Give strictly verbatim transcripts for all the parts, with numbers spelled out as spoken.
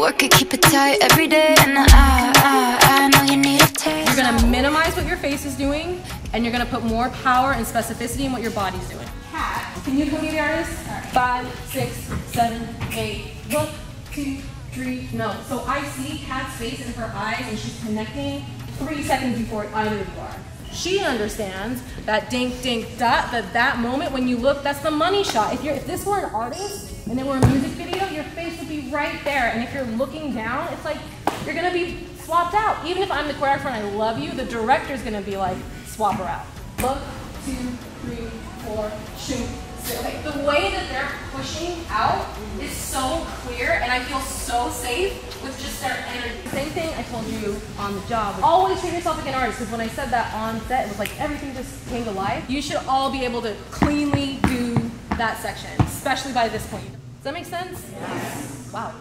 work it, keep it tight every day. And I, I, I know you need a taste. You're gonna minimize what your face is doing, and you're gonna put more power and specificity in what your body's doing. Cat, can you boogie the artist? Right. Five, six, seven, eight. Look, two, three, no. So I see Kat's face in her eyes, and she's connecting three seconds before either of you are. She understands that dink, dink, dot, that that moment when you look, that's the money shot. If you're, if this were an artist and it were a music video, your face would be right there. And if you're looking down, it's like you're gonna be swapped out. Even if I'm the choreographer and I love you, the director's gonna be like, swap her out. Look, two, three, four, shoot. Okay, the way that they're pushing out is so clear, and I feel so safe with just their energy. Same thing I told you on the job. Always treat yourself like an artist, because when I said that on set, it was like everything just came to life. You should all be able to cleanly do that section, especially by this point. Does that make sense? Yes. Wow.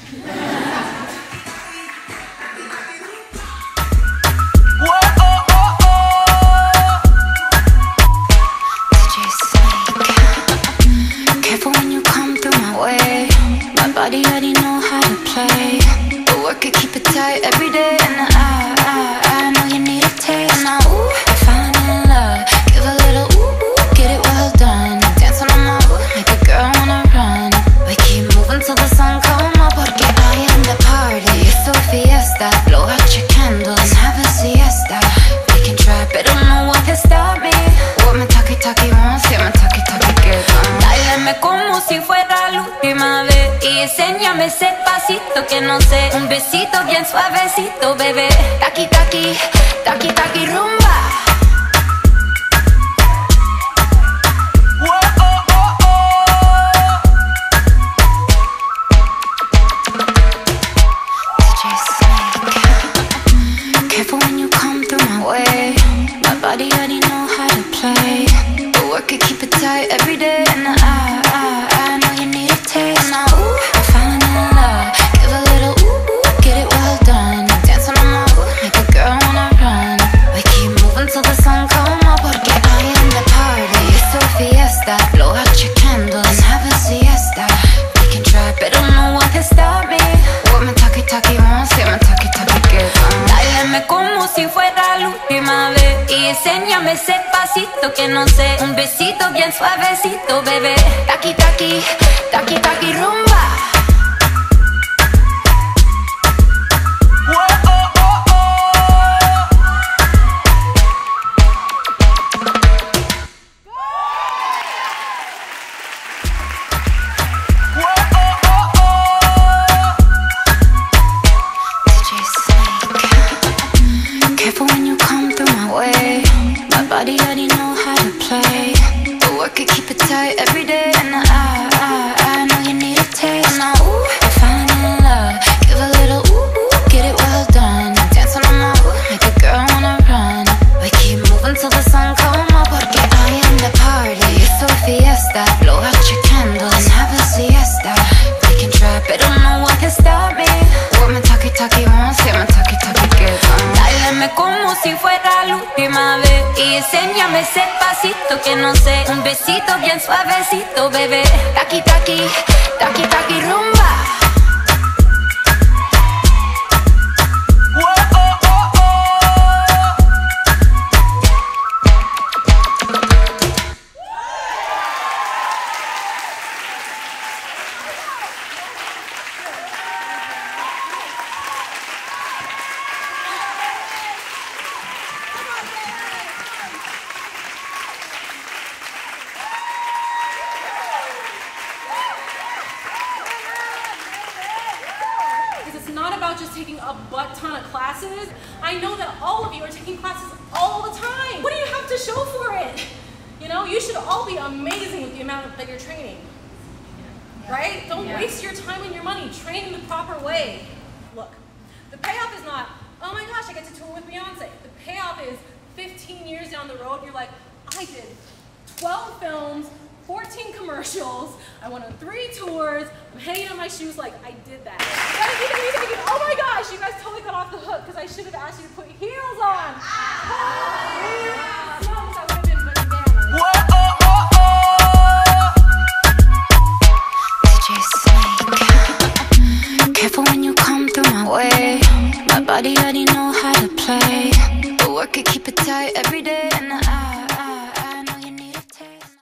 Body already know how to play. But work it, keep it tight every day. And I, I, I know you need a taste. And I, ooh, I'm falling in love. Give a little ooh, ooh, get it well done. Dance on my ooh, make a girl wanna run. We keep moving till the sun come up. Porque I am the party. It's a fiesta. Blow out your candles and have a siesta. We can try, but don't know what can stop me. What my taki taki wants, yeah, my taki taki gets on. Dáleme como si fuera la última vez. Y enséñame ese pasito que no sé. Un besito bien suavecito, bebé. Taki, taki, taki, taki, rumba. Whoa, oh, oh, oh. D J Snake. Careful when you come through my way. My body already know how to play. But work it, keep it tight every day. And I, I, I know you need a taste. And I, ooh, I'm falling in love. Give a little ooh, ooh, get it well done. Dance on my ooh, make a girl wanna run. We keep moving till the sun come up. Porque I am the party. It's a fiesta. Blow out your candles and have a siesta. We can try, but don't know what can stop me. What my taki taki wants, yeah, my taki taki gets on. Dáleme como si fuera la última vez. Y enséñame ese pasito que no sé. Un besito bien suavecito, bebé. Taki taki, taki taki rumba. Whoa, oh, oh, oh. Whoa, oh, oh, oh. D J Snake. Careful when you come through my way. My body already know how to play. But work it, keep it tight every day. And I, I, I know you need a taste. And I, ooh, I'm falling in love. Give a little ooh, ooh, get it well done. Dance on my ooh, make a girl wanna run. We keep moving till the sun come up. Porque I am the party. It's a fiesta. Blow out your candles and have a siesta. We can try, but don't know what can stop me. What my taki taki wants, yeah, my taki taki gets on. Dáleme como si fuera la última vez. Y enséñame ese pasito que no sé. Un besito bien suavecito, bebé. Taki taki, taki taki rumba. Whoa, oh, oh, oh. Just taking a butt ton of classes. I know that all of you are taking classes all the time. What do you have to show for it? You know, you should all be amazing with the amount that you're training. Right? Don't yeah. waste your time and your money. Train in the proper way. Look, the payoff is not, oh my gosh, I get to tour with Beyonce. The payoff is fifteen years down the road, you're like, I did twelve films, fourteen commercials, I went on three tours, I'm hanging on my shoes like I did that. Right? You can be thinking, oh my gosh, you guys totally got off the hook because I should have asked you to put heels on. Ah. No, that would have been bananas. Whoa, oh, oh, oh. D J Snake. Careful when you come. body already know how to play. The work it, keep it tight every day, and I